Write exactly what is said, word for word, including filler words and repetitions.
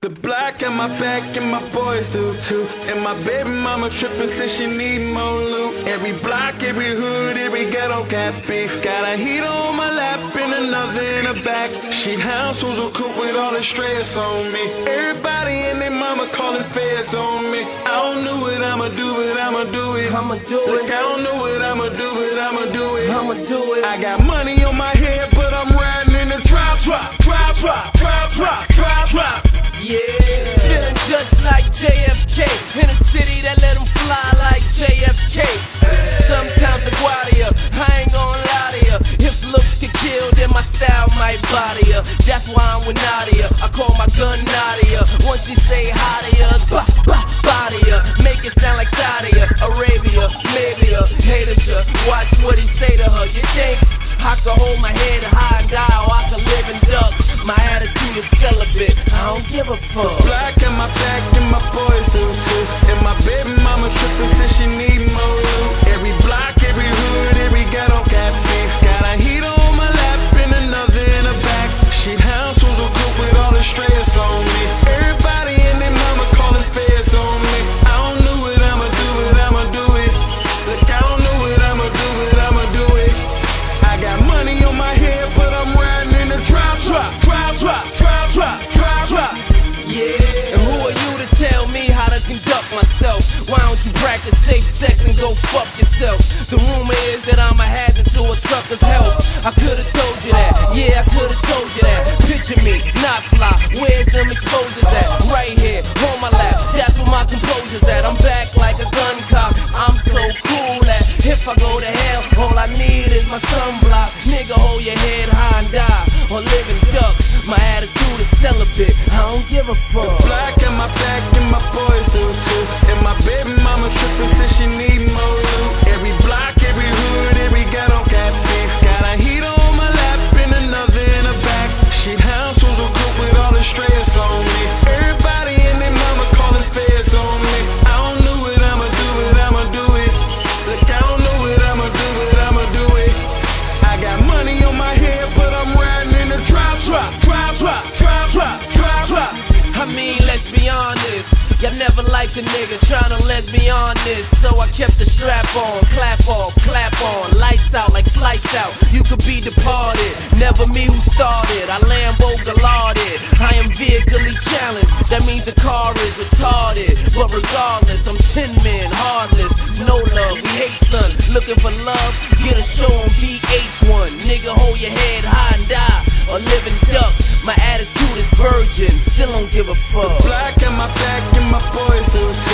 The black in my back and my boys do too. And my baby mama trippin' since she need more loot. Every block, every hood, every ghetto got beef. Got a heater on my lap and another in the back. She households will coop with all the stress on me. Everybody and their mama calling feds on me. I don't know what I'ma do, but I'ma do it. I'ma do it. Look, I don't know what I'ma do, but I'ma do it. I'ma do it. I got money on my head, but I'm riding in the drop, drop, drop, drop, drop, drop, drop, drop. Yeah, feeling just like J F K in a city that let him fly like J F K. Sometimes the Guardia, I ain't gonna lie to ya. If looks get killed, then my style might body ya. That's why I'm with Nadia. I call my gun Nadia. Once she say hi to ya, bah, bah, body ya. Make it sound like Saudi Arabia, maybe a hater should watch what he say to her. You think I can hold my head high and die, or I can live and duck? My attitude is celibate, I don't give a fuck. Black in my back and my boys do too. And my baby mama trippin' since she need more loot. Every block, every hood, every ghetto got beef. Got a heater on my lap and another in the back. Shit households will coop with all the stress on me. Everybody and their mama calling feds on me. I don't know what I'ma do, but I'ma do it. Look, I don't know what I'ma do, but I'ma do it. I got money on my head, but I'm riding in the drop, drop, drop, drop, drop, drop, drop, drop. Yeah, and who are you to tell me how to conduct myself? Why don't you practice safe sex and go fuck yourself? The rumor is that I'm a hazard to a sucker's health. I could've told you that, yeah, I could've told you that. Picture me, not fly, where's them exposures at? Right here, on my lap, that's where my composure's at. I'm back like a gun cop, I'm so cool that if I go to hell, all I need is my sunblock. Nigga, hold your head high and die, or live and duck. My attitude is celibate, I don't give a fuck. Black in my back and my boys do too. And my baby mama trippin' since she need more loot. Every block, every hood, every ghetto got beef. Got a heater on my lap and another in the back. Shit households will coop with all the stress on me. Everybody and their mama calling feds on me. I don't know what I'ma do, but I'ma do it. Look, I don't know what I'ma do, but I'ma do it. I got money on my head, but I'm riding in the drop, drop, drop, drop, drop, drop, drop, drop. I mean, let's be honest, y'all never liked a nigga tryna let's be honest. So I kept the strap on, clap off, clap on, lights out like flights out. You could be departed, never me who started. I Lambo Gallarded, I am vehically challenged. That means the car is retarded. But regardless, I'm ten men, heartless, no love, we hate son. Looking for love, get a show on V H one. Nigga, hold your head high and die, or live and duck. My attitude is virgin, still don't give a fuck. Black in my back and my boys do too.